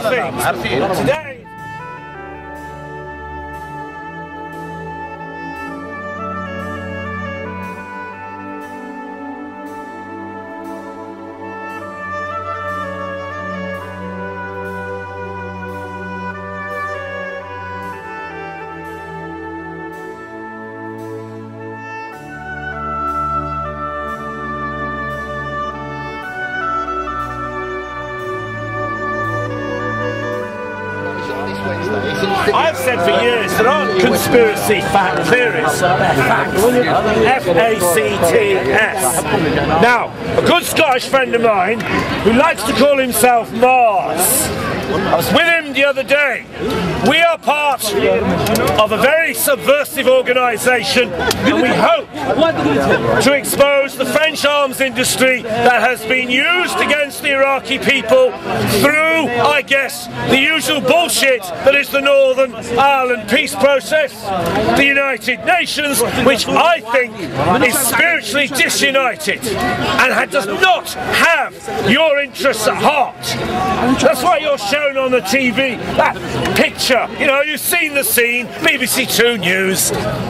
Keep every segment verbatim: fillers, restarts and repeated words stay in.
things. Today. I've said for years there aren't conspiracy fact theories, they're facts. F A C T S. Now, a good Scottish friend of mine who likes to call himself Mars, I was with him the other day. We are part of a very subversive organisation, and we hope to expose the French arms industry that has been used against the Iraqi people through, I guess, the usual bullshit that is the Northern Ireland peace process, the United Nations, which I think is spiritually disunited and does not have your interests at heart. That's why you're shown on the T V that picture. You know, you've seen the scene, B B C Two News.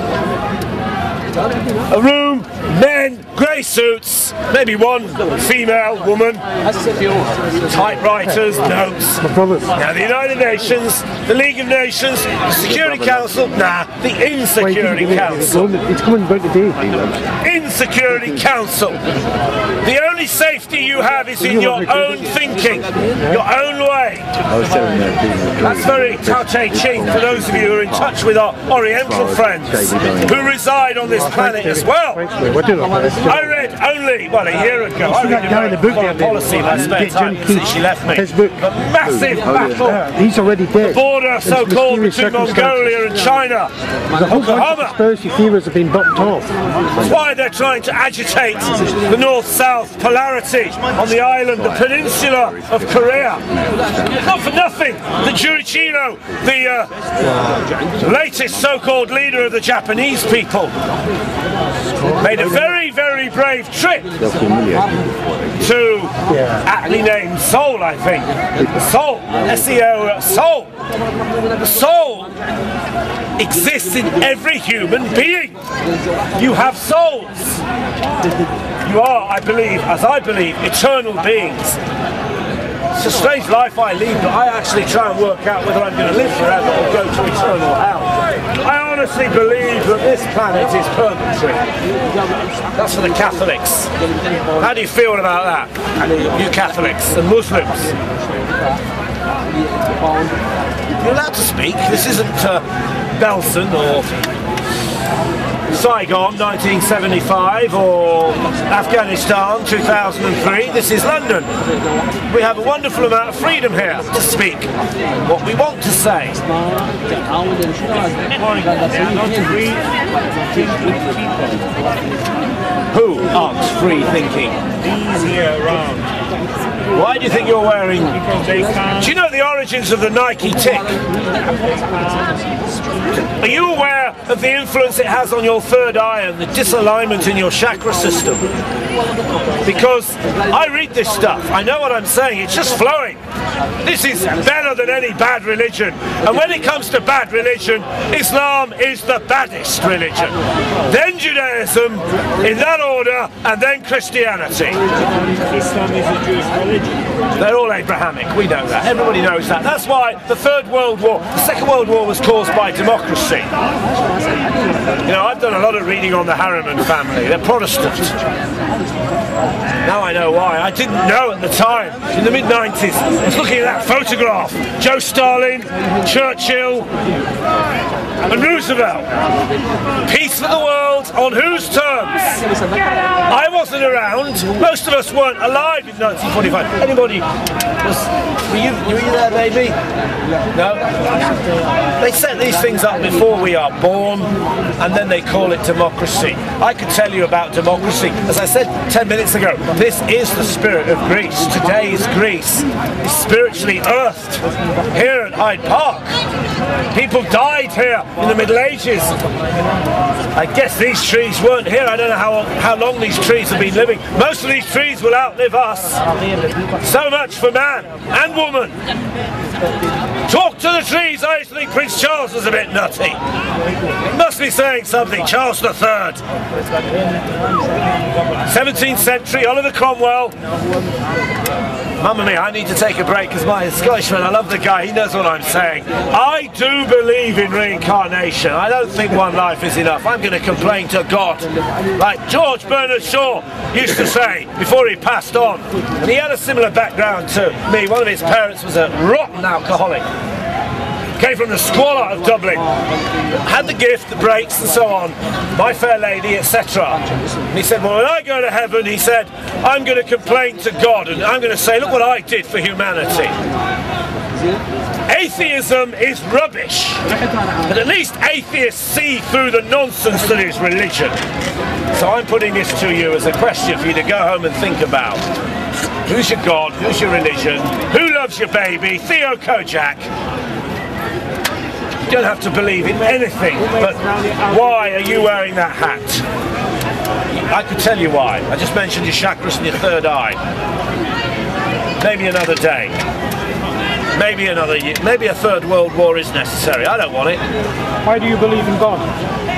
A room, men, grey suits, maybe one female woman, typewriters, notes. Now the United Nations, the League of Nations, the Security Council, nah, the Insecurity Council. It's coming back today. Insecurity Council. The only safety you have is in your own thinking, your own way. That's very touch-a-ching for those of you who are in touch with our Oriental friends who reside on this planet as well. I read only, well, a year ago, I read a book on policy in my spare time since she left me. A massive battle. He's already dead. The border, so-called, between Mongolia and China. The whole bunch of conspiracy theories have been bumped off. That's why they're trying to agitate the north-south polarity on the island, the peninsula of Korea. Not for nothing, the Jurichino, the uh, latest so-called leader of the Japanese people, made a very, very brave trip to, aptly named Seoul, I think. Seoul, S E O, Seoul. Soul exists in every human being. You have souls. You are, I believe, as I believe, eternal beings. It's a strange life I lead, but I actually try and work out whether I'm going to live forever or go to eternal hell. I honestly believe that this planet is purgatory. That's for the Catholics. How do you feel about that? You Catholics and Muslims. You're allowed to speak. This isn't uh, Belsen or Saigon nineteen seventy-five or Afghanistan two thousand three. This is London. We have a wonderful amount of freedom here to speak what we want to say. Who aren't free thinking? These here around. Why do you think you're wearing? Do you know the origins of the Nike tick? Are you aware of the influence it has on your third eye and the disalignment in your chakra system? Because I read this stuff, I know what I'm saying, it's just flowing. This is better than any bad religion. And when it comes to bad religion, Islam is the baddest religion. Then Judaism, in that order, and then Christianity. Islam is a Jewish religion. They're all Abrahamic, we know that. Everybody knows that. That's why the Third World War, the Second World War was caused by democracy. You know, I've done a lot of reading on the Harriman family. They're Protestant. Now I know why. I didn't know at the time. In the mid nineties, I was looking at that photograph. Joe Stalin, Churchill, and Roosevelt. Peace for the world, on whose terms? I wasn't around. Most of us weren't alive in nineteen forty-five. Anybody was... Were you, were you there, baby? No? They set these things up before we are born, and then they call it democracy. I could tell you about democracy. As I said ten minutes ago, this is the spirit of Greece. Today's Greece is spiritually earthed here at Hyde Park. People died here in the Middle Ages. I guess these trees weren't here. I don't know how, how long these trees have been living. Most of these trees will outlive us. So much for man and woman. Talk to the trees. I used to think Prince Charles was a bit nutty. He must be saying something. Charles the Third. seventeenth century, Oliver Cromwell. Mamma mia, I need to take a break because my Scottishman, I love the guy, he knows what I'm saying. I do believe in reincarnation. I don't think one life is enough. I'm going to complain to God. Like George Bernard Shaw used to say before he passed on. And he had a similar background to me. One of his parents was a rotten alcoholic. Came from the squalor of Dublin, had the gift, the breaks and so on, My Fair Lady, et cetera. And he said, well, when I go to heaven, he said, I'm going to complain to God and I'm going to say, look what I did for humanity. Atheism is rubbish, but at least atheists see through the nonsense that is religion. So I'm putting this to you as a question for you to go home and think about. Who's your God? Who's your religion? Who loves your baby? Theo Kojak. You don't have to believe in anything, but why are you wearing that hat? I could tell you why. I just mentioned your chakras and your third eye. Maybe another day. Maybe another year. Maybe a third world war is necessary. I don't want it. Why do you believe in God?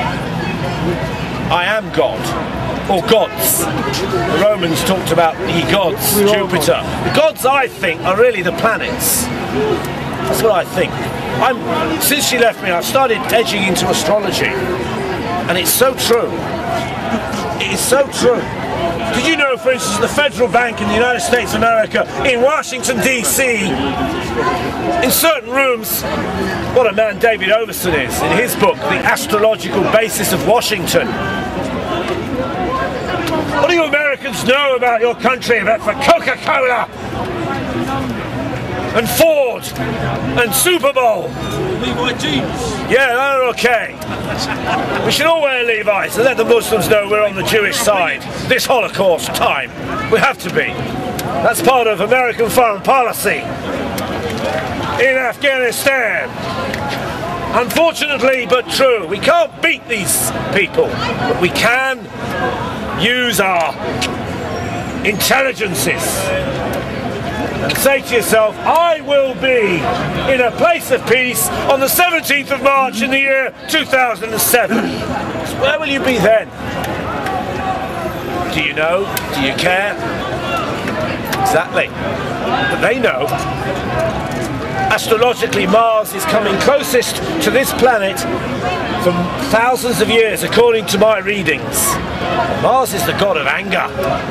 I am God. Or gods. The Romans talked about the gods, Jupiter. The gods, I think, are really the planets. That's what I think. I'm, since she left me, I've started edging into astrology. And it's so true. It is so true. Did you know, for instance, the Federal Bank in the United States of America, in Washington, D C, in certain rooms, what a man David Overson is, in his book, The Astrological Basis of Washington. What do you Americans know about your country, about for Coca-Cola and Ford and Super Bowl? Levi jeans. Yeah, they're okay. We should all wear Levi's and let the Muslims know we're on the Jewish side. This Holocaust time. We have to be. That's part of American foreign policy in Afghanistan. Unfortunately, but true. We can't beat these people, but we can use our intelligences and say to yourself, I will be in a place of peace on the seventeenth of March in the year two thousand seven. So where will you be then? Do you know? Do you care? Exactly. But they know. Astrologically, Mars is coming closest to this planet for thousands of years, according to my readings. Mars is the god of anger.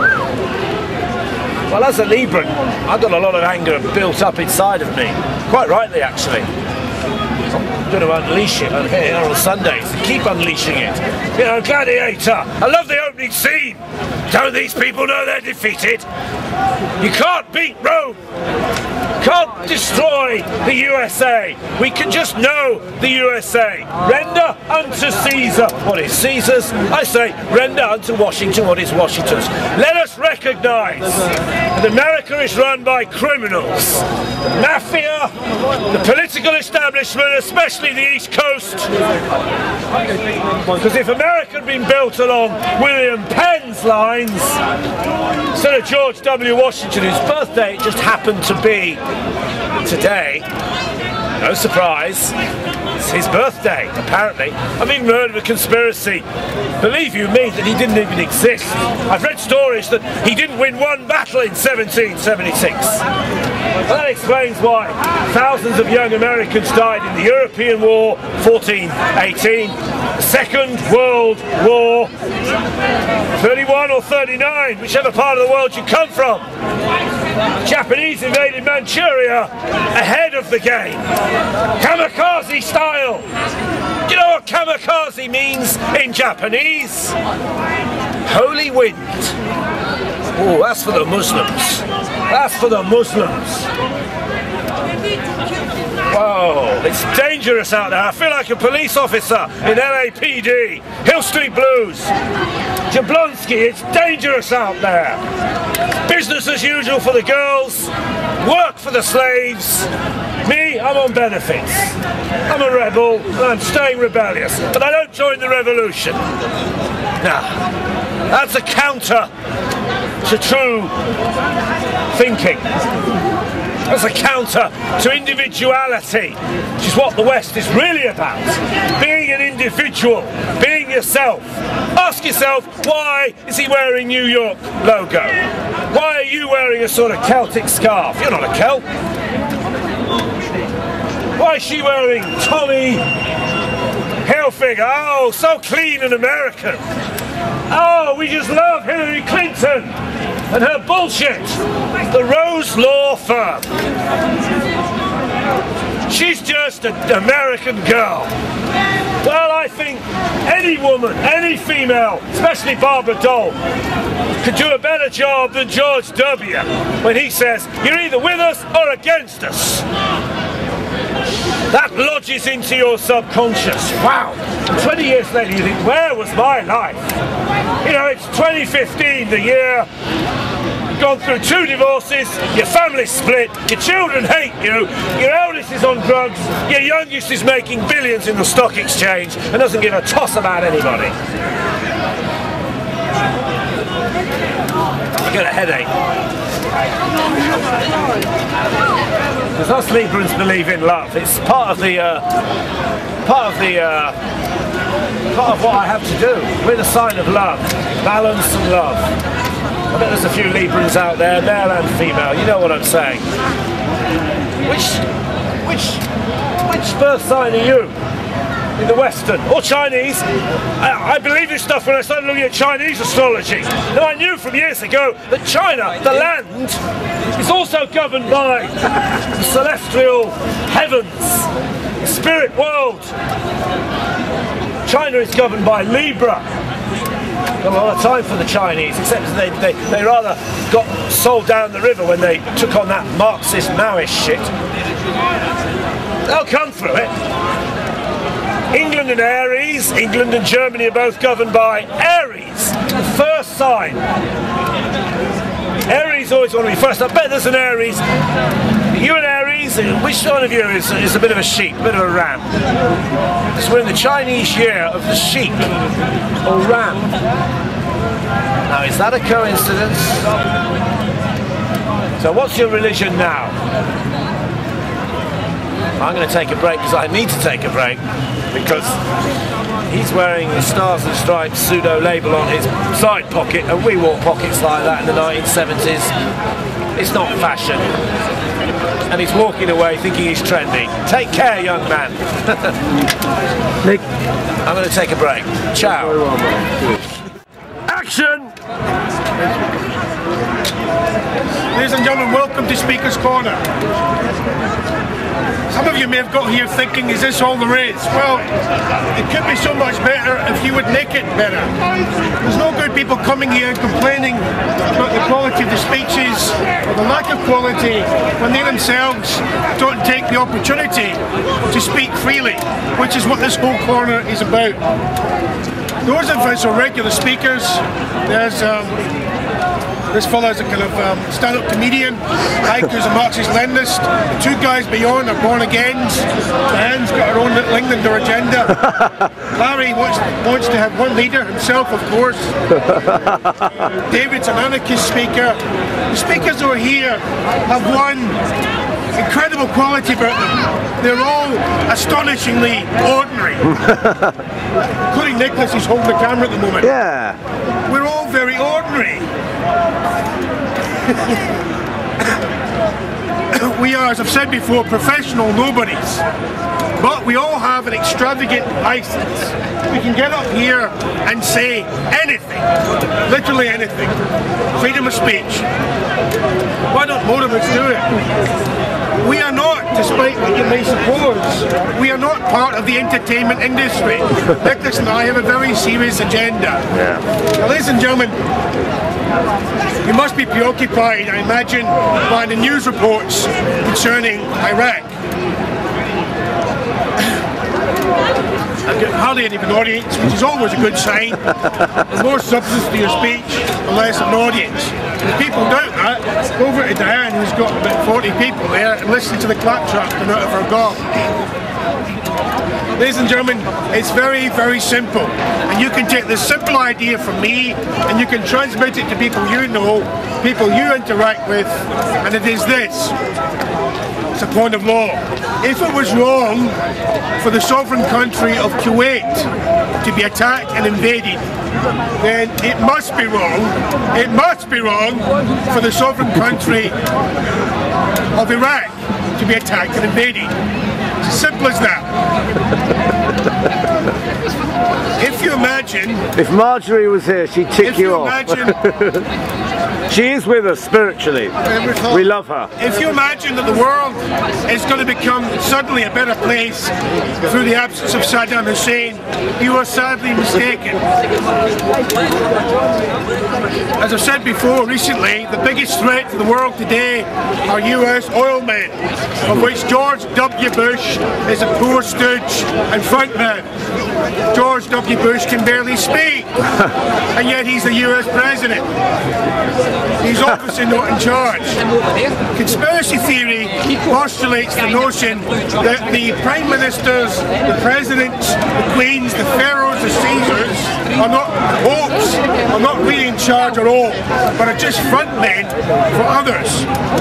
Well, as a Libran, I've got a lot of anger built up inside of me. Quite rightly, actually. I'm going to unleash it on here on Sundays and keep unleashing it. You know, Gladiator. I love the opening scene. Don't these people know they're defeated? You can't beat Rome. Can't destroy the U S A. We can just know the U S A. Render unto Caesar what is Caesar's. I say, render unto Washington what is Washington's. Let us recognize that America is run by criminals. The mafia, the political establishment, especially the East Coast. Because if America had been built along William Penn's lines, instead of George W. Washington, whose birthday it just happened to be today, no surprise, it's his birthday, apparently. I've even heard of a conspiracy, believe you me, that he didn't even exist. I've read stories that he didn't win one battle in seventeen seventy-six. Well, that explains why thousands of young Americans died in the European War, fourteen eighteen, Second World War, thirty-one or thirty-nine, whichever part of the world you come from. The Japanese invaded Manchuria ahead of the game. Kamikaze style. Do you know what kamikaze means in Japanese? Holy wind. Oh, that's for the Muslims. That's for the Muslims. Whoa, it's dangerous out there. I feel like a police officer in L A P D. Hill Street Blues. Jablonski, it's dangerous out there. Business as usual for the girls. Work for the slaves. Me, I'm on benefits. I'm a rebel and I'm staying rebellious. But I don't join the revolution. Nah, that's a counter to true thinking. as a counter to individuality, which is what the West is really about. Being an individual, being yourself. Ask yourself, why is he wearing New York logo? Why are you wearing a sort of Celtic scarf? You're not a Celt. Why is she wearing Tommy Hilfiger? Oh, so clean and American. Oh, we just love Hillary Clinton and her bullshit. The Rose Law Firm. She's just an American girl. Well, I think any woman, any female, especially Barbara Dole, could do a better job than George W. when he says, you're either with us or against us. That lodges into your subconscious. Wow. twenty years later you think, where was my life? You know, it's twenty fifteen, the year you've gone through two divorces, your family's split, your children hate you, your eldest is on drugs, your youngest is making billions in the stock exchange and doesn't give a toss about anybody. You get a headache. Because us Librans believe in love. It's part of the uh, part of the uh, part of what I have to do. We're the sign of love, balance and love. I bet there's a few Librans out there, male and female. You know what I'm saying? Which which which birth sign are you? In the Western or Chinese? I, I believe this stuff when I started looking at Chinese astrology. Now I knew from years ago that China, the land, is also governed by the celestial heavens, the spirit world. China is governed by Libra. Got a lot of time for the Chinese, except they, they, they rather got sold down the river when they took on that Marxist Maoist shit. They'll come through it. England and Aries, England and Germany are both governed by Aries, the first sign. Aries always want to be first. I bet there's an Aries. You and Aries, which one of you is, is a bit of a sheep, a bit of a ram? So we're in the Chinese year of the sheep, or ram. Now is that a coincidence? So what's your religion now? I'm going to take a break because I need to take a break because he's wearing the Stars and Stripes pseudo label on his side pocket and we wore pockets like that in the nineteen seventies. It's not fashion. And he's walking away thinking he's trendy. Take care, young man. Nick. I'm going to take a break. Ciao. Action! Ladies and gentlemen, welcome to Speaker's Corner. Some of you may have got here thinking, is this all there is? Well, it could be so much better if you would make it better. There's no good people coming here and complaining about the quality of the speeches or the lack of quality when they themselves don't take the opportunity to speak freely, which is what this whole corner is about. Those of us who are regular speakers, there's um, this fellow is a kind of um, stand-up comedian. Ike is a Marxist-Leninist. The two guys beyond are born-agains. Diane's got her own little Englander agenda. Larry wants, wants to have one leader, himself of course. David's an anarchist speaker. The speakers who are here have one incredible quality about them. They're all astonishingly ordinary. Including Nicholas, who's holding the camera at the moment. Yeah. We're all very ordinary. We are, as I've said before, professional nobodies. But we all have an extravagant license. We can get up here and say anything, literally anything. Freedom of speech. Why don't more of us do it? We are not, despite what you may suppose, we are not part of the entertainment industry. Nicholas and I have a very serious agenda. Yeah. Now, ladies and gentlemen, you must be preoccupied, I imagine, by the news reports concerning Iraq. I've got hardly any of an audience, which is always a good sign. The more substance to your speech, the less of an audience. If people doubt that, go over to Diane, who's got about forty people there, and listen to the claptrap come out of her gob. Ladies and gentlemen, it's very, very simple. And you can take this simple idea from me and you can transmit it to people you know, people you interact with, and it is this. It's a point of law. If it was wrong for the sovereign country of Kuwait to be attacked and invaded, then it must be wrong, it must be wrong for the sovereign country of Iraq to be attacked and invaded. It's as simple as that. If you imagine... If Marjorie was here, she'd tick if you, you off. Imagine, she is with us spiritually. We love her. If you imagine that the world is going to become suddenly a better place through the absence of Saddam Hussein, you are sadly mistaken. As I've said before, recently, the biggest threat to the world today are U S oil men, of which George W. Bush is a poor stooge and frontman. George W. Bush can barely speak, and yet he's the U S president. He's obviously not in charge. Conspiracy theory postulates the notion that the prime ministers, the presidents, the queens, the pharaohs, the Caesars are not popes, are not really in charge at all, but are just front men for others.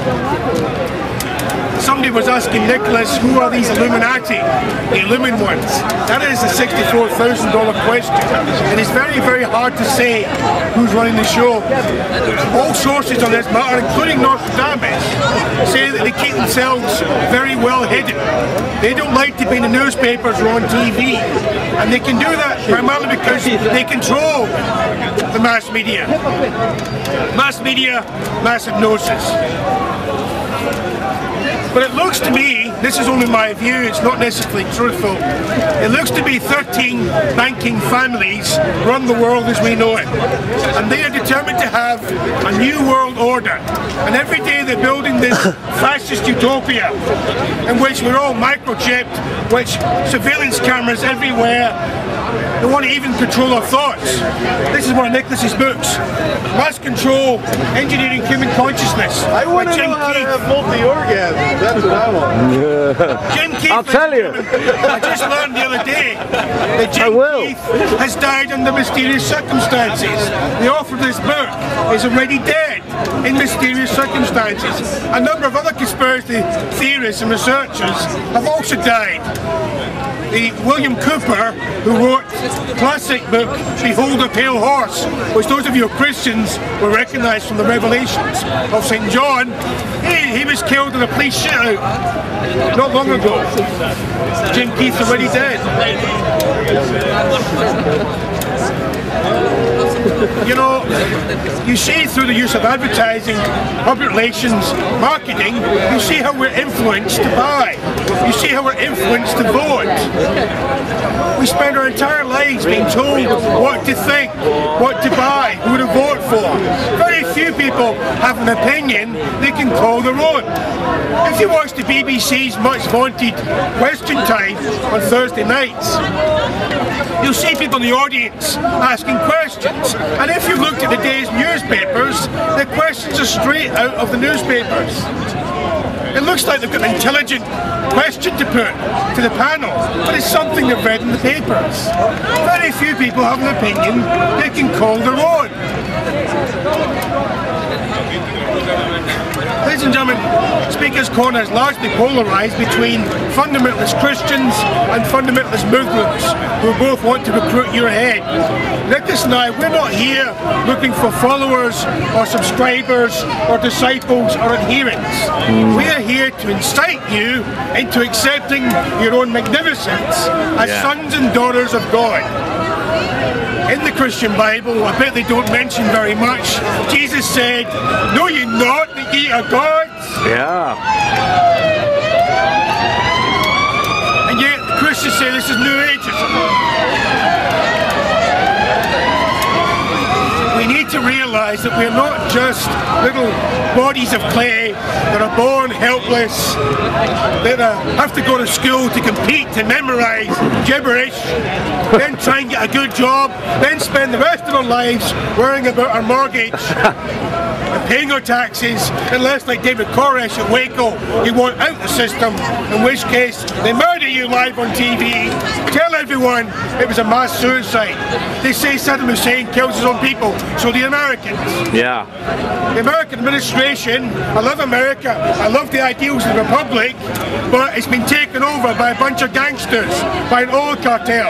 Somebody was asking Nicholas, who are these Illuminati, the Illumin ones? That is a sixty-four thousand dollar question. And it's very, very hard to say who's running the show. All sources on this matter, including Nostradamus, say that they keep themselves very well hidden. They don't like to be in the newspapers or on T V. And they can do that primarily because they control the mass media. Mass media, mass hypnosis. But it looks to me, this is only my view, it's not necessarily truthful, it looks to be thirteen banking families run the world as we know it. And they are determined to have a new world order. And every day they're building this fascist utopia in which we're all microchipped, which surveillance cameras everywhere. They want to even control our thoughts. This is one of Nicholas's books. Mass Control, Engineering Human Consciousness. I want to know how to have multi-orgasms. That's what I want. Jim Keith, I'll tell you. I just learned the other day that Jim Keith has died under mysterious circumstances. The author of this book is already dead in mysterious circumstances. A number of other conspiracy theorists and researchers have also died. The William Cooper, who wrote the classic book Behold a Pale Horse, which those of you Christians will recognise from the Revelations of Saint John, he, he was killed in a police shootout not long ago. Jim Keith's already dead. You know, you see through the use of advertising, public relations, marketing, you see how we're influenced to buy. You see how we're influenced to vote. We spend our entire lives being told what to think, what to buy, who to vote for. Very few people have an opinion they can call their own. If you watch the B B C's much vaunted Question Time on Thursday nights, you'll see people in the audience asking questions. And if you looked at the day's newspapers, the questions are straight out of the newspapers. It looks like they've got an intelligent question to put to the panel, but it's something they've read in the papers. Very few people have an opinion they can call their own. Ladies and gentlemen, Speaker's Corner is largely polarised between fundamentalist Christians and fundamentalist Muslims who both want to recruit your head. Nicholas and I, we're not here looking for followers or subscribers or disciples or adherents. We are here to incite you into accepting your own magnificence as yeah. sons and daughters of God. In the Christian Bible, I bet they don't mention very much, Jesus said, "Know ye not that ye are gods?" Yeah. And yet the Christians say this is New Ageism. We need to realise that we're not just little bodies of clay that are born helpless, that uh, have to go to school to compete, to memorise gibberish, then try and get a good job, then spend the rest of our lives worrying about our mortgage and paying our taxes, unless, like David Koresh at Waco, you want out the system, in which case they murder you live on T V, tell everyone it was a mass suicide. They say Saddam Hussein kills his own people, so the Americans. Yeah. The American administration, I love America, I love the ideals of the Republic, but it's been taken over by a bunch of gangsters, by an oil cartel.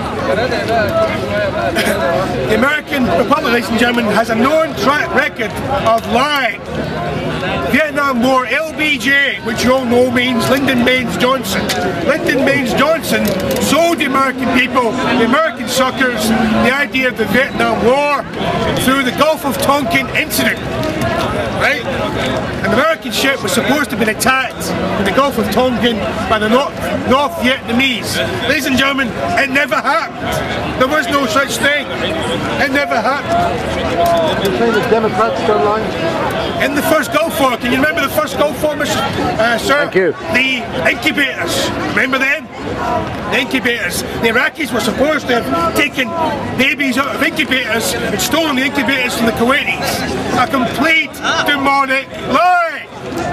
The American Republic, ladies and gentlemen, has a known track record of lying. Vietnam War, L B J, which you all know means Lyndon Baines Johnson. Lyndon Baines Johnson sold the American people, the American suckers, the idea of the Vietnam War through the Gulf of Tonkin incident. Right? An American ship was supposed to have been attacked in the Gulf of Tonkin by the North, North Vietnamese. Ladies and gentlemen, it never happened. There was no such thing. It never happened. You're saying the Democrats don't lie? In the first Gulf War, can you remember the first Gulf War, Mister Uh, sir? Thank you. The incubators. Remember them? The incubators. The Iraqis were supposed to have taken babies out of incubators and stolen the incubators from the Kuwaitis. A complete demonic lie.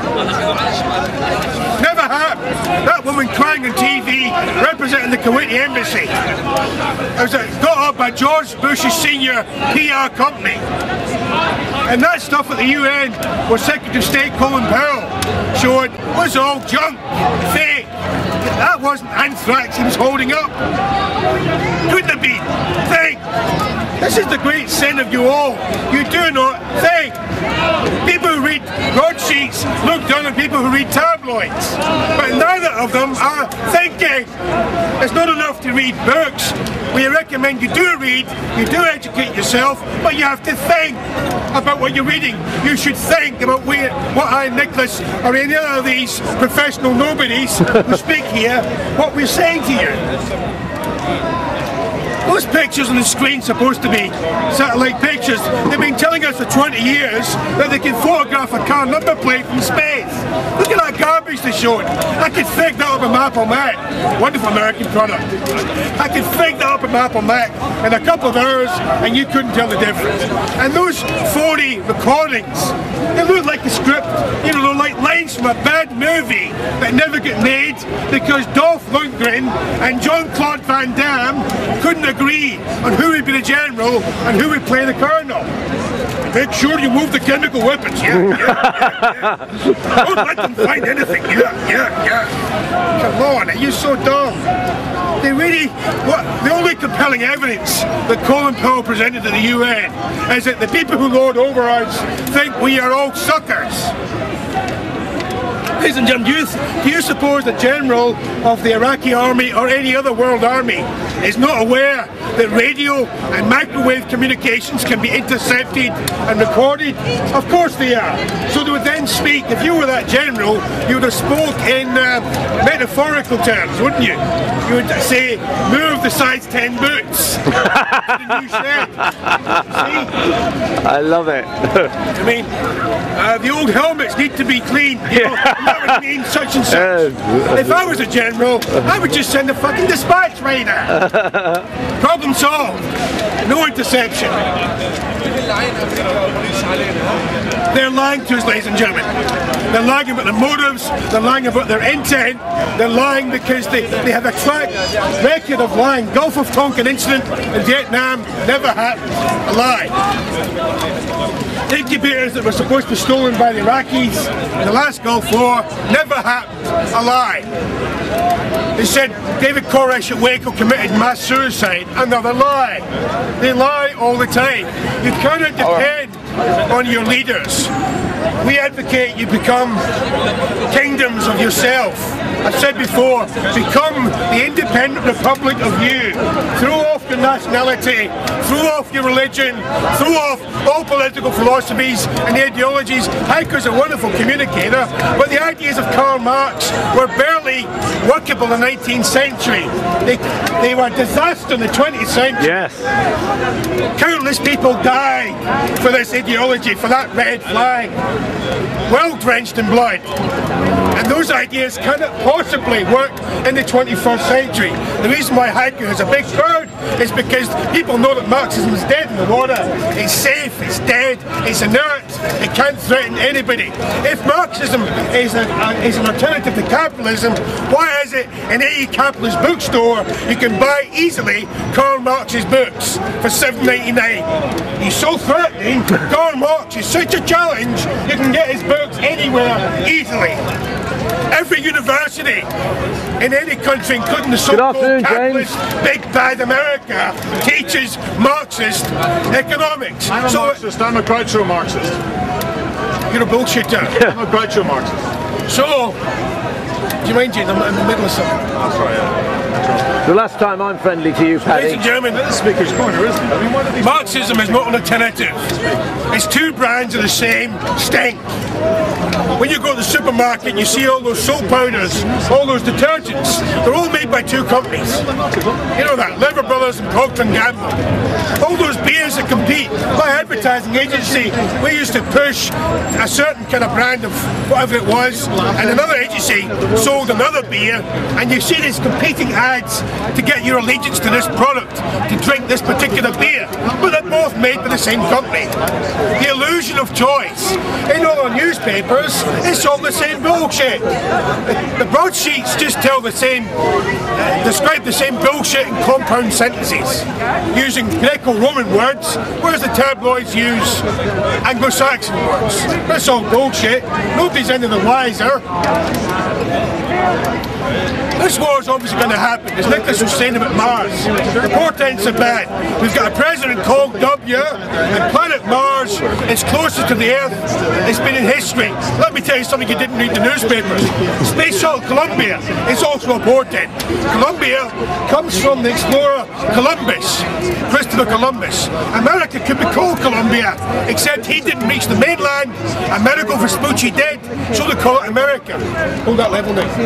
Never happened. That woman crying on T V representing the Kuwaiti embassy. It was got up by George Bush's senior P R company. And that stuff at the U N, where Secretary of State Colin Powell showed, was all junk, fake. That wasn't anthrax he was holding up. Couldn't have been. Think. This is the great sin of you all. You do not think. People who read broadsheets look down on people who read tabloids. But neither of them are thinking. It's not enough to read books. We recommend you do read, you do educate yourself, but you have to think about what you're reading. You should think about where, what I, Nicholas, or any other of these professional nobodies who speak here, what we're saying to you. Those pictures on the screen supposed to be satellite pictures. They've been telling us for twenty years that they can photograph a car number plate from space. Look at that garbage they showed. I could fake that up in Apple Mac. Wonderful American product. I could fake that up in Apple Mac in a couple of hours and you couldn't tell the difference. And those forty recordings, they look like a script, you know, they're like lines from a bad movie that never get made because Dolph Lundgren and Jean-Claude Van Damme couldn't agree on who would be the general and who would play the colonel. Make sure you move the chemical weapons. Yeah, yeah, yeah, yeah. Don't let them find anything. Yeah, yeah, yeah. Come on, are you so dumb? They really, what, the only compelling evidence that Colin Powell presented to the U N is that the people who lord over us think we are all suckers. Ladies and gentlemen, do you, do you suppose the general of the Iraqi army or any other world army is not aware that radio and microwave communications can be intercepted and recorded? Of course they are. So they would then speak, if you were that general, you would have spoke in uh, metaphorical terms, wouldn't you? You would say, move the size ten boots to the new shed. See? I love it. I mean, uh, the old helmets need to be cleaned. You know, that would mean such and such. If I was a general, I would just send a fucking dispatch rider. Problem solved. No interception. They're lying to us, ladies and gentlemen. They're lying about their motives, they're lying about their intent, they're lying because they, they have a track record of lying. Gulf of Tonkin incident in Vietnam never happened. A lie. Incubators that were supposed to be stolen by the Iraqis in the last Gulf War never happened. A lie. They said David Koresh at Waco committed mass suicide. Another lie. They lie all the time. You cannot depend on your leaders. We advocate you become kingdoms of yourself. I've said before, become the independent republic of you. Throw off your nationality, throw off your religion, throw off all political philosophies and ideologies. Hiker's a wonderful communicator, but the ideas of Karl Marx were barely workable in the nineteenth century. They, they were a disaster in the twentieth century. Yes. Countless people died for this ideology, for that red flag, well drenched in blood. And those ideas cannot possibly work in the twenty-first century. The reason why Haiku has a big crowd is because people know that Marxism is dead in the water. It's safe, it's dead, it's inert, it can't threaten anybody. If Marxism is, a, a, is an alternative to capitalism, why is it in any capitalist bookstore you can buy easily Karl Marx's books for seven ninety-nine? He's so threatening. Karl Marx is such a challenge, you can get his books anywhere easily. Every university in any country, including the so-called capitalist big bad America, teaches Marxist economics. I'm a so Marxist, I'm a Groucho Marxist. You're a bullshitter. I'm a Groucho Marxist. So, do you mind, Jane? I'm in the middle of something. That's right, yeah. The last time I'm friendly to you, Paddy. Ladies and gentlemen, The Speaker's Corner, isn't it? I mean, what are these Marxism is not an alternative. It's two brands of the same stink. When you go to the supermarket and you see all those soap powders, all those detergents, they're all made by two companies. You know that, Lever Brothers and Procter and Gamble. All those beers that compete. My advertising agency, we used to push a certain kind of brand of whatever it was, and another agency sold another beer, and you see these competing ads to get your allegiance to this product, to drink this particular beer, but they're both made by the same company. The illusion of choice. In all our newspapers, it's all the same bullshit. The broadsheets just tell the same, uh, describe the same bullshit in compound sentences, using Greco-Roman words, whereas the tabloids use Anglo-Saxon words. That's all bullshit. Nobody's any the wiser. This war is obviously going to happen. As Nicholas was saying about Mars, the portents are bad. We've got a president called W, and planet Mars is closest to the Earth it's been in history. Let me tell you something you didn't read in the newspapers. Space Shuttle Columbia is also a portent. Columbia comes from the explorer Columbus, Christopher Columbus. America could be called Columbia, except he didn't reach the mainland. Amerigo Vespucci did, so they call it America. Hold that level now.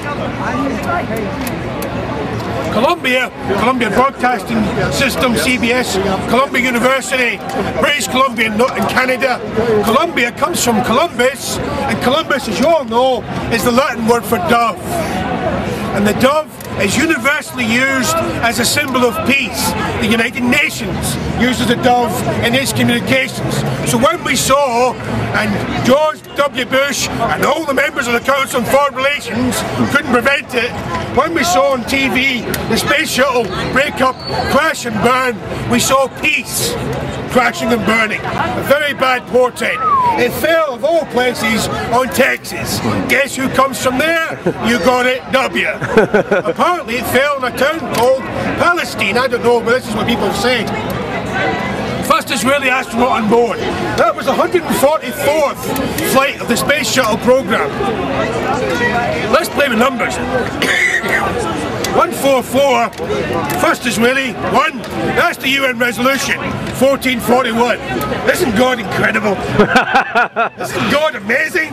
Columbia, Columbia Broadcasting System, C B S, Columbia University, British Columbia in Canada. Columbia comes from Columbus, and Columbus, as you all know, is the Latin word for dove. And the dove is universally used as a symbol of peace. The United Nations uses the dove in its communications. So when we saw, and George W. Bush and all the members of the Council on Foreign Relations couldn't prevent it, when we saw on T V the space shuttle break up, crash and burn, we saw peace crashing and burning. A very bad portent. It fell, of all places, on Texas. Guess who comes from there? You got it, W. Apparently it fell in a town called Palestine. I don't know, but this is what people say. First Israeli astronaut on board. That was the one hundred forty-fourth flight of the space shuttle program. Let's play with numbers. one forty-four, first Israeli, one. That's the U N resolution, fourteen forty-one. Isn't God incredible? Isn't God amazing?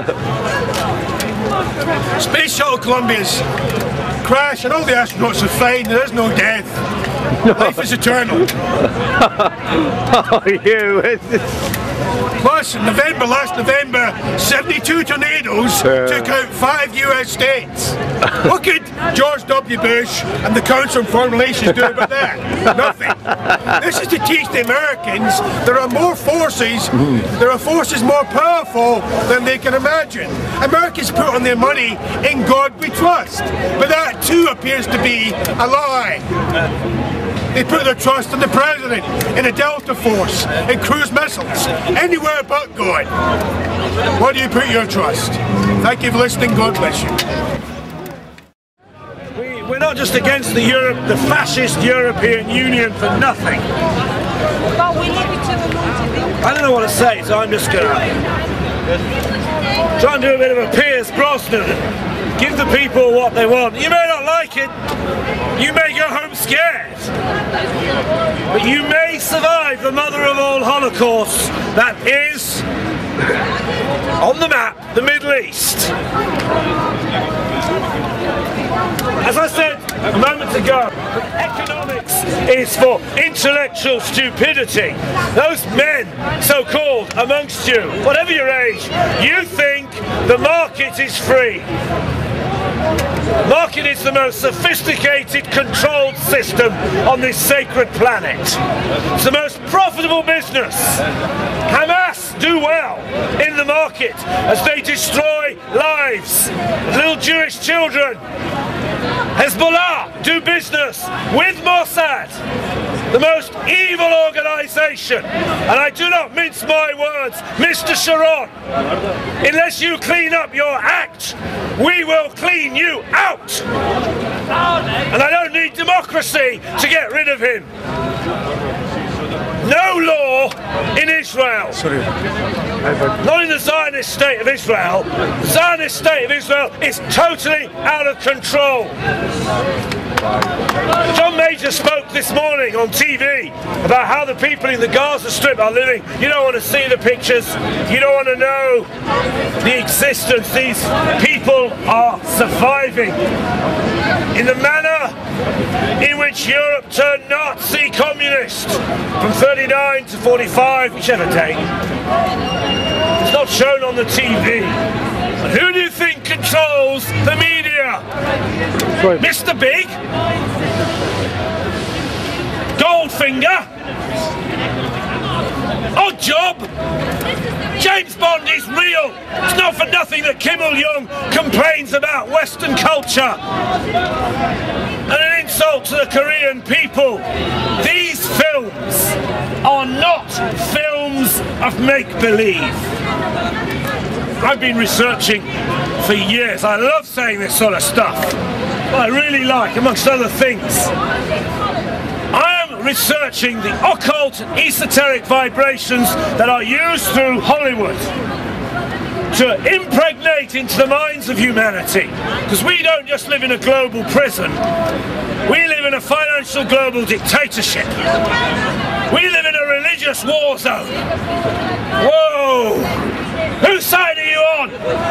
Space Shuttle Columbia's crash and all the astronauts are fine, there is no death. Life is eternal. Oh, you. Plus, in November, last November, seventy-two tornadoes uh. took out five U S states. What could George W. Bush and the Council on Foreign Relations do about that? Nothing. This is to teach the Americans there are more forces, there are forces more powerful than they can imagine. Americans put on their money in God we trust, but that too appears to be a lie. They put their trust in the president, in a Delta Force, in cruise missiles, anywhere but God. Where do you put your trust? Thank you for listening. God bless you. We, we're not just against the Europe, the fascist European Union for nothing. I don't know what to say, so I'm just going to try and do a bit of a Pierce Brosnan. Give the people what they want. You may not like it. You may go home scared. But you may survive the mother of all holocausts that is, on the map, the Middle East. As I said a moment ago, economics is for intellectual stupidity. Those men, so-called, amongst you, whatever your age, you think the market is free. Market is the most sophisticated, controlled system on this sacred planet. It's the most profitable business. Hamas do well in the market as they destroy lives of little Jewish children. Hezbollah do business with Mossad, the most evil organisation, and I do not mince my words, Mister Sharon. Unless you clean up your act, we will clean you out. And I don't need democracy to get rid of him. No law in Israel. Sorry. Not in the Zionist state of Israel. The Zionist state of Israel is totally out of control. John Major spoke this morning on T V about how the people in the Gaza Strip are living. You don't want to see the pictures. You don't want to know the existence. These people are surviving in the manner in which Europe turned Nazi communist from thirty-nine to forty-five, whichever day. It's not shown on the T V. But who do you think controls the media? Right. Mister Big? Goldfinger? Odd Job? James Bond is real. It's not for nothing that Kim Il-jung complains about Western culture. And an insult to the Korean people. These films are not films of make-believe. I've been researching for years. I love saying this sort of stuff. I really like, amongst other things. I am researching the occult and esoteric vibrations that are used through Hollywood to impregnate into the minds of humanity. Because we don't just live in a global prison. We live in a financial global dictatorship. We live in a religious war zone. Whoa! Whose side are you on?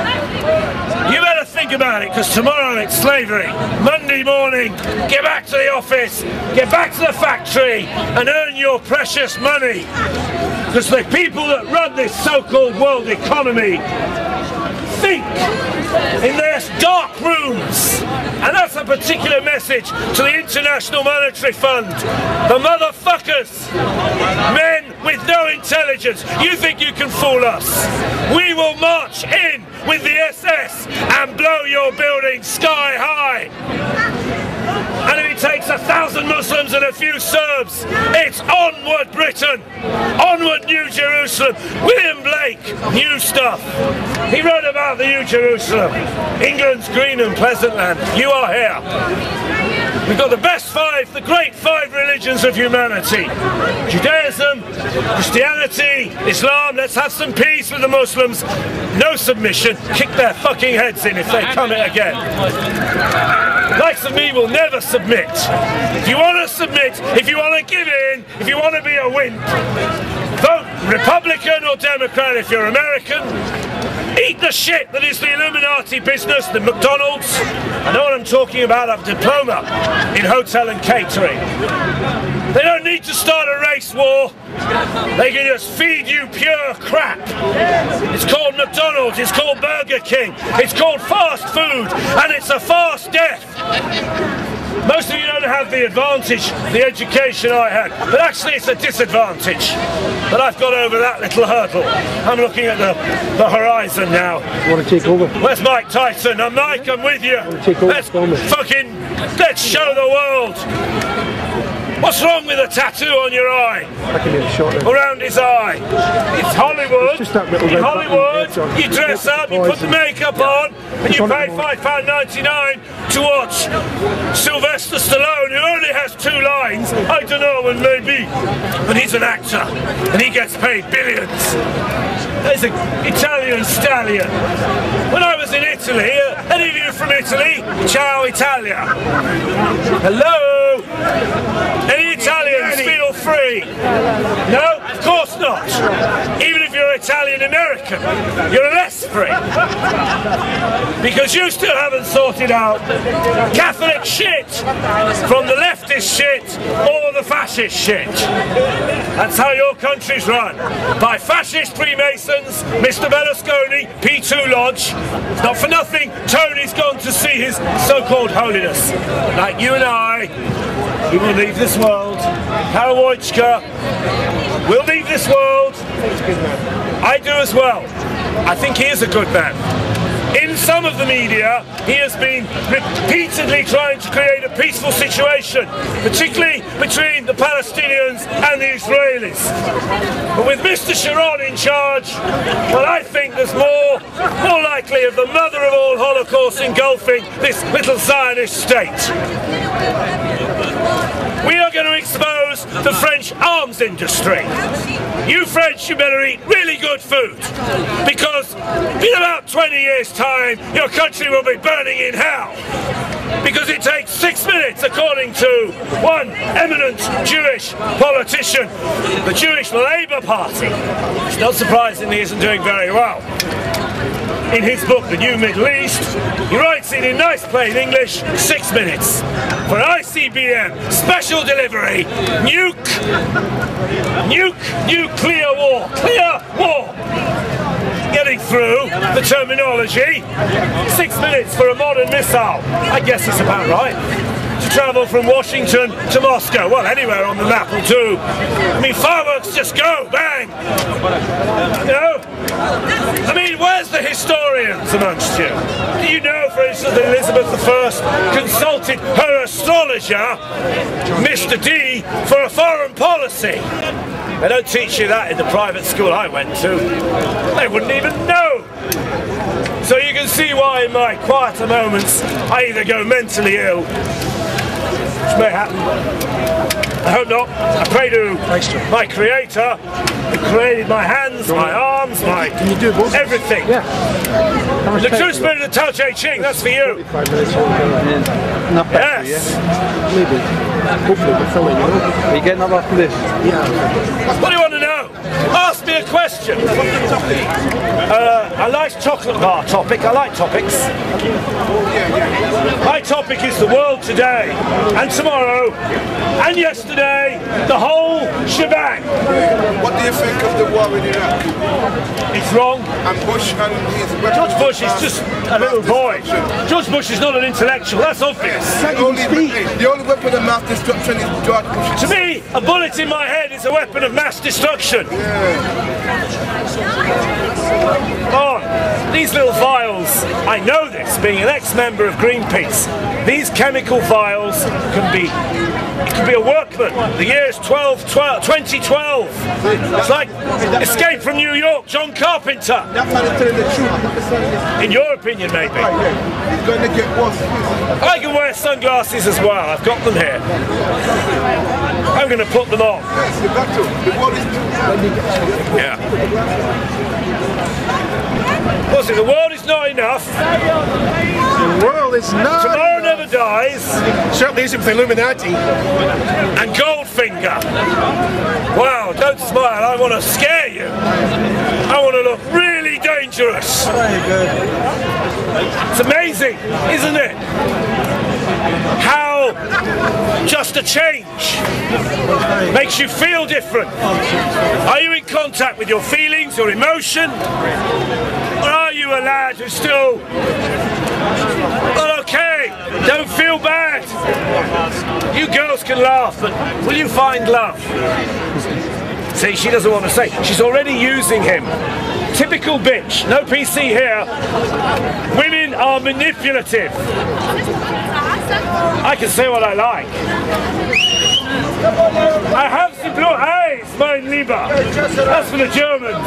You better think about it, because tomorrow it's slavery. Monday morning, get back to the office, get back to the factory, and earn your precious money. Because the people that run this so-called world economy think in their dark rooms. And that's a particular message to the International Monetary Fund. The motherfuckers, men with no intelligence, you think you can fool us? We will march in with the S S and blow your building sky high. And if it takes a thousand Muslims and a few Serbs, it's onward Britain, onward New Jerusalem. William Blake knew stuff. He wrote about the New Jerusalem. England's green and pleasant land. You are here. We've got the best five, the great five religions of humanity. Judaism, Christianity, Islam. Let's have some peace with the Muslims. No submission. Kick their fucking heads in if they come it again. Likes of me will never submit. If you want to submit, if you want to give in, if you want to be a wimp, vote Republican or Democrat if you're American. Eat the shit that is the Illuminati business, the McDonald's. I know what I'm talking about. I have a diploma in hotel and catering. They don't need to start a race war. They can just feed you pure crap. It's called McDonald's, it's called Burger King, it's called fast food, and it's a fast death. Most of you don't have the advantage, the education I had, but actually it's a disadvantage. But I've got over that little hurdle. I'm looking at the, the horizon now. You want to take over? Where's Mike Tyson? I'm Mike, I'm with you. Take over, let's fucking, let's show the world. What's wrong with a tattoo on your eye? I can get a shot there. Around his eye. It's Hollywood. It's just that little In red Hollywood, button. you dress up, you put the makeup on, and you pay five pounds ninety-nine to watch Sylvester Stallone, who only has two lines. I don't know, and maybe. But he's an actor, and he gets paid billions. There's an Italian stallion. When I was in Italy, uh, any of you from Italy? Ciao Italia. Hello? Any Italians feel free? No? Of course not. Even if you're Italian American, you're less free. Because you still haven't sorted out Catholic shit from the leftist shit or the fascist shit. That's how your country's run. By fascist Freemasons, Mister Berlusconi, P two Lodge. It's not for nothing Tony's gone to see his so-called holiness. Like you and I, we will leave this world. Karol will leave this world. I do as well. I think he is a good man. In some of the media, he has been repeatedly trying to create a peaceful situation, particularly between the Palestinians and the Israelis. But with Mister Sharon in charge, well, I think there's more, more likely of the mother of all Holocausts engulfing this little Zionist state. We are going to expose the French arms industry. You French, you better eat really good food, because in about twenty years' time, your country will be burning in hell. Because it takes six minutes, according to one eminent Jewish politician, the Jewish Labour Party, which not surprisingly isn't doing very well. In his book, The New Middle East, he writes it in nice plain English, six minutes. For I C B M, special delivery, nuke, nuke, nuclear war, clear war. Getting through the terminology, six minutes for a modern missile. I guess it's about right. To travel from Washington to Moscow, well, anywhere on the map will do. I mean, fireworks just go, bang! You know? I mean, where's the historians amongst you? Do you know, for instance, that Elizabeth the First consulted her astrologer, Mister D, for a foreign policy? They don't teach you that in the private school I went to. They wouldn't even know. So you can see why in my quieter moments I either go mentally ill, which may happen, I hope not. I pray to my Creator who created my hands, my arms, my everything. Yeah. The true spirit of the Tao Te Ching, that's for you. Not bad, Yes. yeah. Maybe. Hopefully we're filling, you know. Are you getting up after this? Yeah. What do you want to know? Ask me a question. Uh, I like chocolate bar topic. I like topics. My topic is the world today and tomorrow and yesterday, the whole shebang. What do you think of the war in Iraq? It's wrong. And Bush and his weapons George Bush of is mass- just a little mass boy. destruction? George Bush is not an intellectual. That's obvious. The only, the only weapon of mass destruction is George Bush. To me, a bullet in my head is a weapon of mass destruction. Oh, these little vials, I know this, being an ex-member of Greenpeace, these chemical vials can be, it can be a workman. The year is twelve, twelve, twenty twelve. It's like Escape from New York, John Carpenter. That's how they're telling the truth. In your opinion, maybe. It's going to get worse. I can wear sunglasses as well, I've got them here. I'm going to put them on. Yes, you got to. The world is Yeah. What's it, the world is not enough. The world is not. Tomorrow never dies. Certainly isn't for the Illuminati. And Goldfinger. Wow, don't smile, I want to scare you. I want to look really dangerous. It's amazing, isn't it? How just a change makes you feel different. Are you in contact with your feelings, your emotion? Or are you a lad who's still, well, okay, don't feel bad. You girls can laugh, but will you find love? See, she doesn't want to say. She's already using him. Typical bitch. No P C here. Women are manipulative. I can say what I like. I have the blue eyes, mein Lieber. That's for the Germans.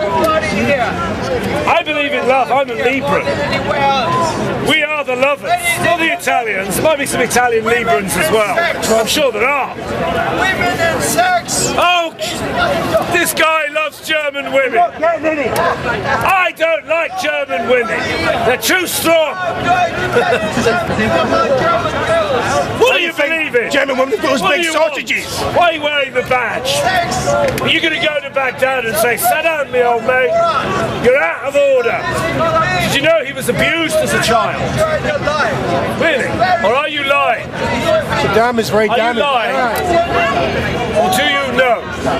I believe in love. I'm a Libran. We are the lovers. Not the Italians. There might be some Italian Librans as well. I'm sure there are. women and sex. Oh, this guy loves German women. I don't like German women. They're too strong. What do you believe in? German women with those What big do you want? sausages. Why are you wearing the badge? Are you going to go to Baghdad and say, "Sit down, me old mate, you're out of order"? Did you know he was abused as a child. Really? Or are you lying? Saddam is very Are you damaged. lying? Or do you know?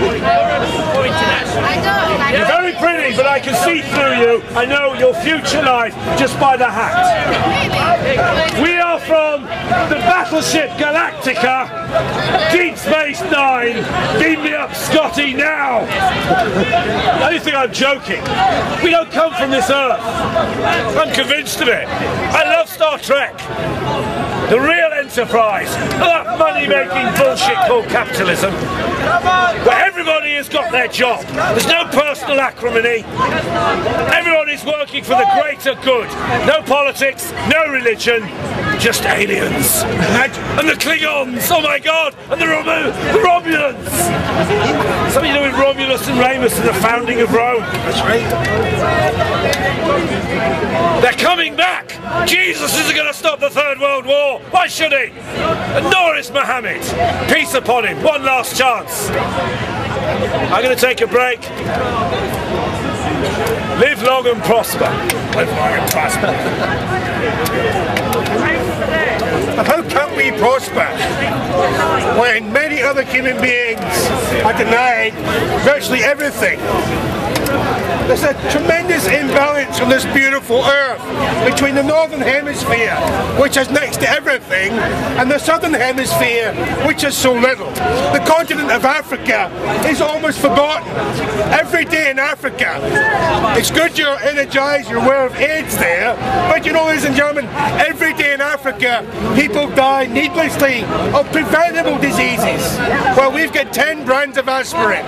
You're very pretty, but I can see through you. I know your future life just by the hat. We are from the battleship Galactica, Deep Space Nine. Beam me up, Scotty, now! I don't think I'm joking. We don't come from this Earth. I'm convinced of it. I love Star Trek. The real enterprise, not that money-making bullshit called capitalism, where everybody has got their job. There's no personal acrimony. Everybody's working for the greater good. No politics, no religion, just aliens. And the Klingons, oh my God, and the, Rom the Romulans. Something to do with Romulus and Remus and the founding of Rome. That's right. They're coming back. Jesus isn't going to stop the Third World War. Why should he? And nor is Mohammed. Peace upon him. One last chance. I'm going to take a break. Live long and prosper. Live long and prosper. How can we prosper when many other human beings are denied virtually everything? There's a tremendous imbalance on this beautiful earth between the northern hemisphere, which has next to everything, and the southern hemisphere, which has so little. The continent of Africa is almost forgotten. Every day in Africa, it's good you're energized, you're aware of AIDS there, but you know, ladies and gentlemen, every day in Africa, people die needlessly of preventable diseases. Well, we've got ten brands of aspirin.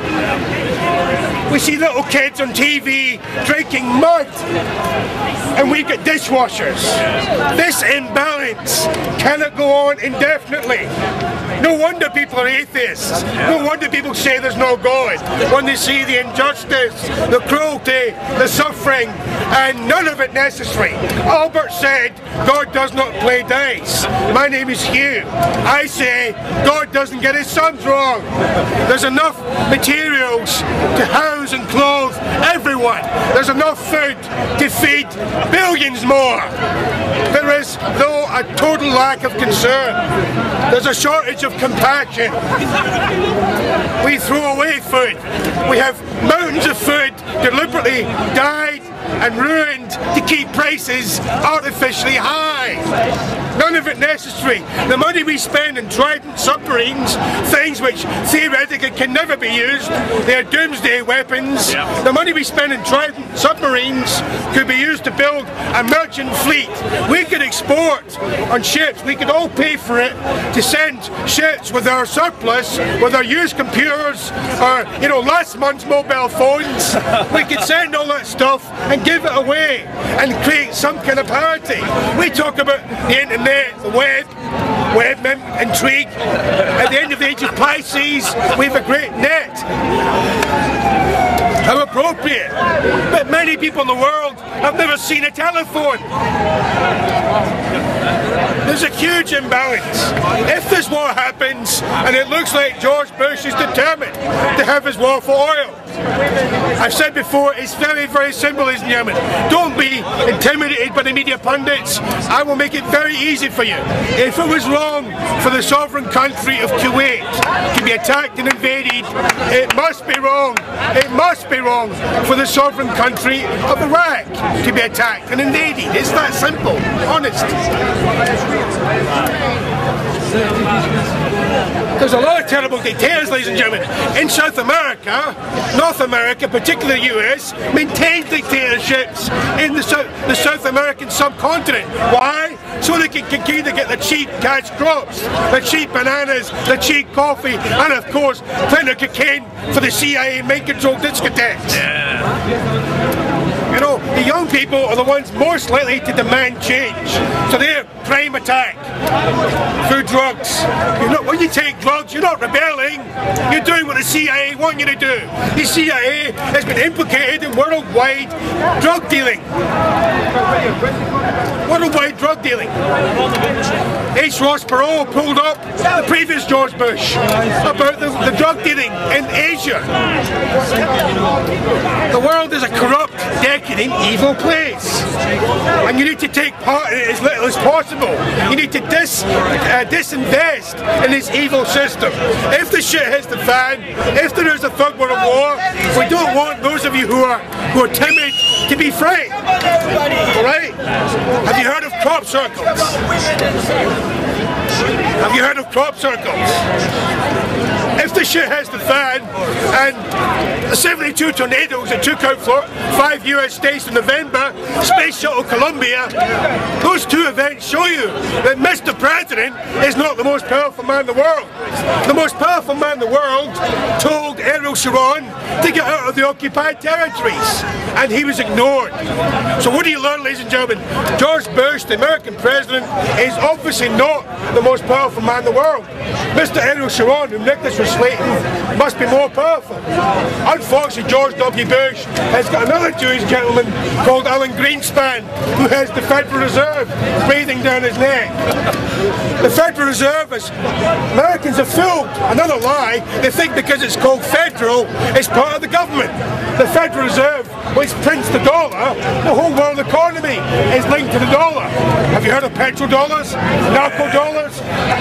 We see little kids on T V drinking mud, and we've got dishwashers. This imbalance cannot go on indefinitely. No wonder people are atheists. No wonder people say there's no God when they see the injustice, the cruelty, the suffering, and none of it necessary. Albert said, God does not play dice. My name is Hugh. I say, God doesn't get his sons wrong. There's enough materials to house and clothe everyone. There's enough food to feed billions more. There is, though, a total lack of concern. There's a shortage of compassion. We throw away food. We have mountains of food deliberately dyed and ruined to keep prices artificially high. None of it necessary. The money we spend in Trident submarines, things which theoretically can never be used, they are doomsday weapons. Yep. The money we spend in Trident submarines could be used to build a merchant fleet. We could export on ships. We could all pay for it to send ships with our surplus, with our used computers, or, you know, last month's mobile phones. We could send all that stuff and give it away and create some kind of parity. We talk about the internet, the web, web intrigue. At the end of the age of Pisces, we have a great net. How appropriate. But many people in the world have never seen a telephone. There's a huge imbalance. If this war happens, and it looks like George Bush is determined to have his war for oil, I've said before, it's very, very simple, ladies and gentlemen. Don't be intimidated by the media pundits. I will make it very easy for you. If it was wrong for the sovereign country of Kuwait to be attacked and invaded, it must be wrong. It must be wrong for the sovereign country of Iraq to be attacked and invaded. It's that simple. Honest. There's a lot of terrible details, ladies and gentlemen. In South America, North America, particularly the U S, maintained dictatorships in the South, the South American subcontinent. Why? So they can continue to get the cheap cash crops, the cheap bananas, the cheap coffee, and of course, plenty of cocaine for the C I A mind-controlled discotheques. Yeah. You know, the young people are the ones most likely to demand change. So they're prime attack through drugs. You're not, when you take drugs, you're not rebelling. You're doing what the C I A want you to do. The C I A has been implicated in worldwide drug dealing. Worldwide drug dealing. H. Ross Perot pulled up the previous George Bush about the, the drug dealing in Asia. The world is a corrupt, decadent, evil place. And you need to take part in it as little as possible. You need to dis, uh, disinvest in this evil system. If the shit hits the fan, if there is a third world war, we don't want those of you who are who are timid to be free. Alright? Have you heard of crop circles? Have you heard of crop circles? If the shit hits the fan and the seventy-two tornadoes that took out five U S states in November, Space Shuttle Columbia, those two events show you that Mister President is not the most powerful man in the world. The most powerful man in the world told Ariel Sharon to get out of the occupied territories, and he was ignored. So what do you learn, ladies and gentlemen? George Bush, the American president, is obviously not the most powerful man in the world. Mister Ariel Sharon, whom Nicholas was slating, must be more powerful. Unfortunately, George W. Bush has got another Jewish gentleman called Alan Greenspan, who has the Federal Reserve breathing down his neck. The Federal Reserve, is Americans are fooled. Another lie. They think because it's called federal, it's part of the government. The Federal Reserve, which prints the dollar, the whole world economy is linked to the dollar. Have you heard of petrodollars? Narco dollars?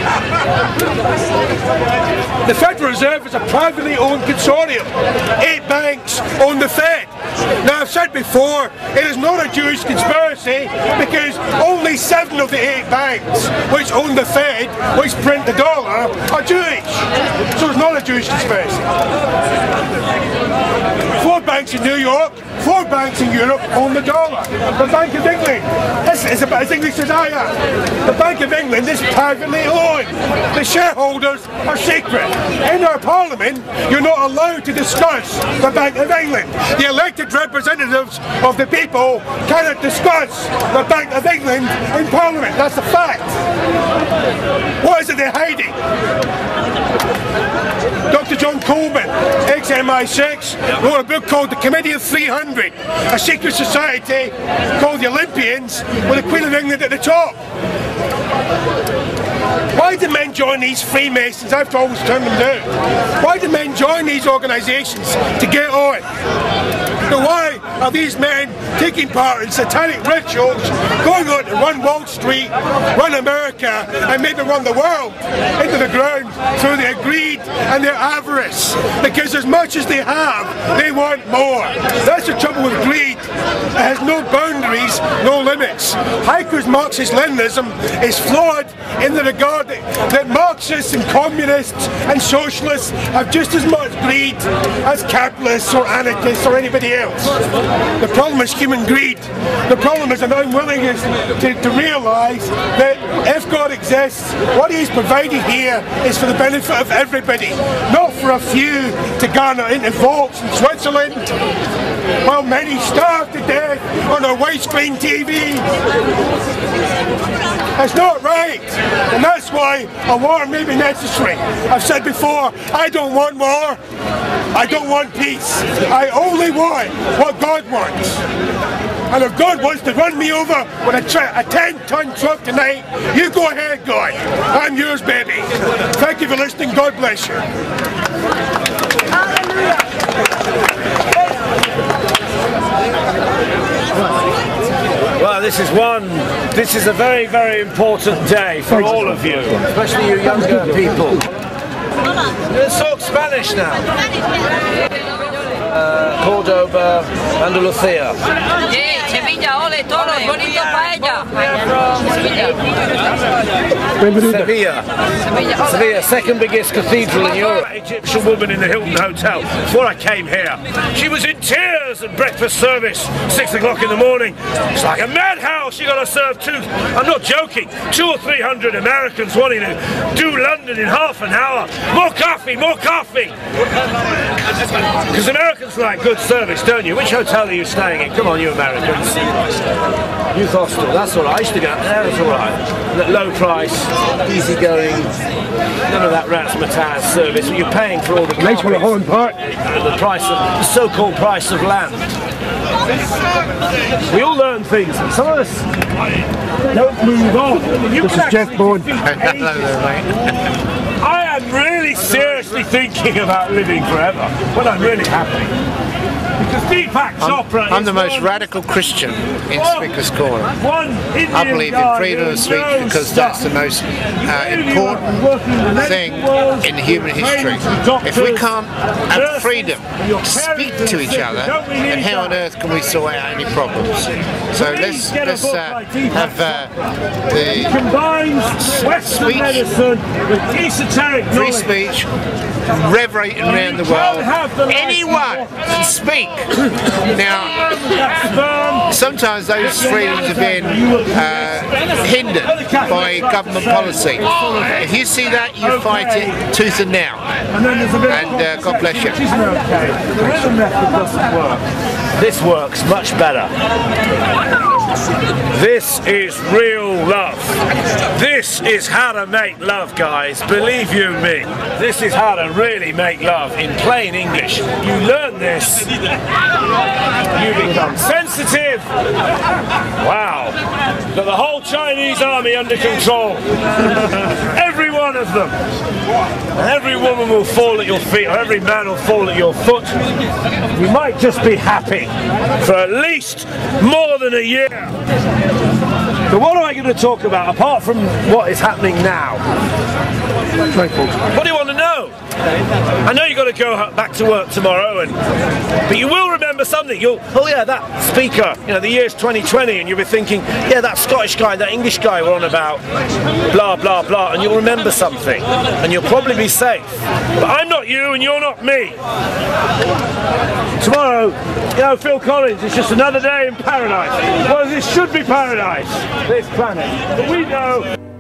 The Federal Reserve is a privately owned consortium. Eight banks own the Fed. Now, I've said before, it is not a Jewish conspiracy because only seven of the eight banks which own the Fed, which print the dollar, are Jewish. So it's not a Jewish conspiracy. Four banks in New York, four banks in Europe own the dollar. The Bank of England, this is about as English as I am. The Bank of England is privately owned. The shareholders are secret. In our parliament, you're not allowed to discuss the Bank of England. The elected representatives of the people cannot discuss the Bank of England in parliament. That's a fact. What is it they're hiding? Doctor John Coleman, ex M I six, wrote a book called The Committee of three hundred, a secret society called the Olympians with the Queen of England at the top. Why do men join these Freemasons? I have to always turn them down. Why do men join these organisations to get on? Now why are these men taking part in satanic rituals, going on to run Wall Street, run America, and maybe run the world into the ground through their greed and their avarice? Because as much as they have, they want more. That's the trouble with greed. It has no boundaries, no limits. Hiker's Marxist-Leninism is flawed in the regard that, that Marxists and communists and socialists have just as much greed as capitalists or anarchists or anybody else. The problem is human greed. The problem is an unwillingness to, to realise that if God exists, what He's provided here is for the benefit of everybody, not for a few to garner into vaults in Switzerland, while many starve to death on a widescreen T V. That's not right, and that's why a war may be necessary. I've said before, I don't want war, I don't want peace. I only want what God wants. And if God wants to run me over with a, a ten ton truck tonight, you go ahead, God. I'm yours, baby. Thank you for listening. God bless you. Well, this is one, this is a very, very important day for all of you, especially you younger people. Let's talk Spanish now. Uh, Cordoba, Andalucía. Sevilla, ole, toro, bonito paella. Sevilla. Sevilla, second biggest cathedral in Europe. Egyptian woman in the Hilton Hotel. Before I came here, she was in tears at breakfast service, six o'clock in the morning. It's like a madhouse. She got to serve two. I'm not joking. Two or three hundred Americans wanting to do London in half an hour. More coffee, more coffee. Because Americans like good service, don't you? Which hotel are you staying in? Come on, you Americans. Youth hostel. That's all right. I used to go there. That's all right. Low price, easy going. None of that razzmatazz service. You're paying for all the Nice one at Hyde Park. The price of the so-called price of land. We all learn things. Some of us don't move on. This is Jeff Bourne. I am really seriously thinking thinking about living forever when I'm really happy. Because Deepak's opera I'm is the most one, radical Christian in one, Speaker's Corner. One Indian I believe in freedom of speech because that's the most uh, important thing in human history. If we can't have freedom to speak to each other, then how on earth can we sort out any problems? So let's, let's uh, have uh, the Western medicine with esoteric free speech reverberating around the world. Anyone can speak. Now, sometimes those freedoms have been uh, hindered by government policy. If you see that, you fight it tooth and nail. And uh, God bless you. The rhythm method doesn't work. This works much better. This is real love. This is how to make love, guys. Believe you me. This is how to really make love in plain English. You learn this, you become sensitive. Wow. Got the whole Chinese army under control. Every one of them. And every woman will fall at your feet, or every man will fall at your foot. You might just be happy for at least more than a year. So what am I going to talk about apart from what is happening now? What do you want to know? I know you've got to go back to work tomorrow, and but you will remember something. You'll, oh yeah, that speaker, you know, the year's twenty twenty, and you'll be thinking, yeah, that Scottish guy, that English guy were on about blah, blah, blah, and you'll remember something, and you'll probably be safe. But I'm not you, and you're not me. Tomorrow, you know, Phil Collins, it's just another day in paradise. Well, this should be paradise, this planet. But we know